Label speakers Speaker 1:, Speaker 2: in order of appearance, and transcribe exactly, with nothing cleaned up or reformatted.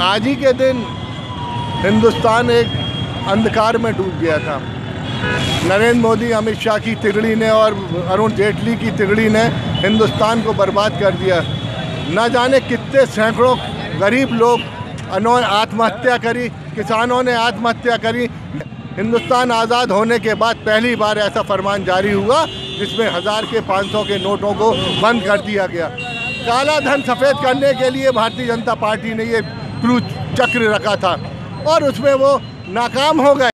Speaker 1: आज ही के दिन हिंदुस्तान एक अंधकार में डूब गया था। नरेंद्र मोदी, अमित शाह की तिगड़ी ने और अरुण जेटली की तिगड़ी ने हिंदुस्तान को बर्बाद कर दिया। न जाने कितने सैकड़ों गरीब लोग उन्होंने आत्महत्या करी, किसानों ने आत्महत्या करी। हिंदुस्तान आज़ाद होने के बाद पहली बार ऐसा फरमान जारी हुआ जिसमें हज़ार के पाँच सौ के नोटों को बंद कर दिया गया। काला धन सफ़ेद करने के लिए भारतीय जनता पार्टी ने ये क्रूर चक्र रखा था और उसमें वो नाकाम हो गए।